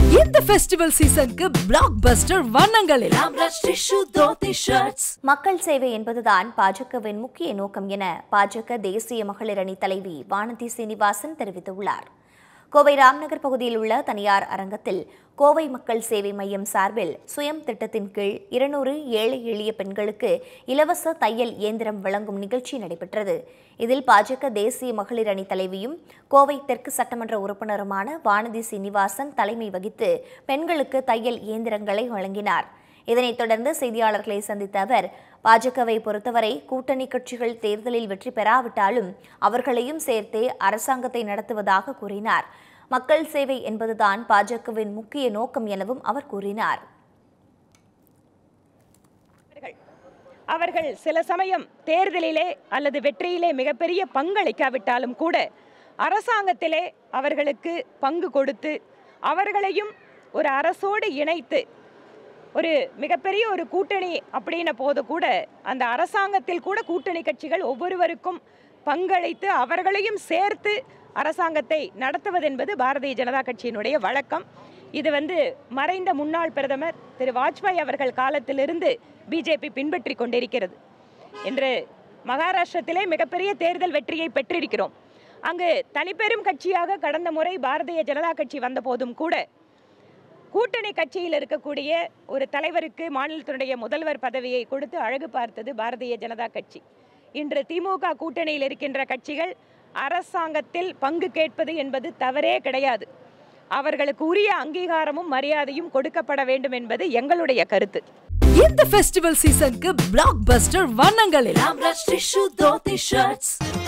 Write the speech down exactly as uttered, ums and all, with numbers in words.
இந்த ஃபெஸ்டிவல் சீசனுக்கு பிளாக்பஸ்டர் வண்ணங்களில் ஆம்ரஷ் டிஷ்யூ தோத்தி ஷர்ட்ஸ். மக்கள் சேவை என்பதுதான் பாஜகவின் முக்கிய நோக்கம் என பாஜக தேசிய மகளிர் அணி தலைவி வானதி சீனிவாசன் தெரிவித்துள்ளார். கோவை ராம்நகர் பகுதியில் உள்ள தனியார் அரங்கத்தில் கோவை மக்கள் சேவை மையம் சார்பில் சுயம் திட்டத்தின் கீழ் இருநூறு ஏழை எளிய பெண்களுக்கு இலவச தையல் இயந்திரம் வழங்கும் நிகழ்ச்சி நடைபெற்றது. இதில் பாஜக தேசிய மகளிர் அணி தலைவியும் கோவை தெற்கு சட்டமன்ற உறுப்பினருமான வானதி சீனிவாசன் தலைமை வகித்து பெண்களுக்கு தையல் இயந்திரங்களை வழங்கினார். இதனைத் தொடர்ந்து செய்தியாளர்களை சந்தித்த அவர், பாஜகவை பொறுத்தவரை கூட்டணி கட்சிகள் தேர்தலில் வெற்றி பெறாவிட்டாலும் அவர்களையும் சேர்த்தே அரசாங்கத்தை நடத்துவதாக கூறினார். மக்கள் சேவை என்பதுதான் பாஜகவின் முக்கிய நோக்கம் எனவும் அவர் கூறினார். அவர்கள் சில சமயம் தேர்தலிலே அல்லது வெற்றியிலே மிகப்பெரிய பங்களிக்காவிட்டாலும் கூட அரசாங்கத்திலே அவர்களுக்கு பங்கு கொடுத்து அவர்களையும் ஒரு அரசோடு இணைத்து ஒரு மிகப்பெரிய ஒரு கூட்டணி அப்படின்ன போது கூட அந்த அரசாங்கத்தில் கூட கூட்டணி கட்சிகள் ஒவ்வொருவருக்கும் பங்களித்து அவர்களையும் சேர்த்து அரசாங்கத்தை நடத்துவது என்பது பாரதிய ஜனதா கட்சியினுடைய வழக்கம். இது வந்து மறைந்த முன்னாள் பிரதமர் திரு வாஜ்பாய் அவர்கள் காலத்திலிருந்து பிஜேபி பின்பற்றி கொண்டிருக்கிறது. இன்று மகாராஷ்டிரத்திலே மிகப்பெரிய தேர்தல் வெற்றியை பெற்றிருக்கிறோம். அங்கு தனிப்பெரும் கட்சியாக கடந்த முறை பாரதிய ஜனதா கட்சி வந்த போதும் கூட கூட்டணி கட்சியில் இருக்கக்கூடிய ஒரு தலைவருக்கு மாநிலத்தினுடைய முதல்வர் பதவியை கொடுத்து அழகு பார்த்தது பாரதிய ஜனதா கட்சி. இன்று திமுக கூட்டணியில் இருக்கின்ற கட்சிகள் அரசாங்கத்தில் பங்கு கேட்பது என்பது தவறே கிடையாது. அவர்களுக்கு உரிய அங்கீகாரமும் மரியாதையும் கொடுக்கப்பட வேண்டும் என்பது எங்களுடைய கருத்து. இந்த ஃபெஸ்டிவல் சீசனுக்கு பிளாக்பஸ்டர் வண்ணங்களில் ஆம்ரஷ் டிஷ்யூ தோத்தி ஷர்ட்ஸ்.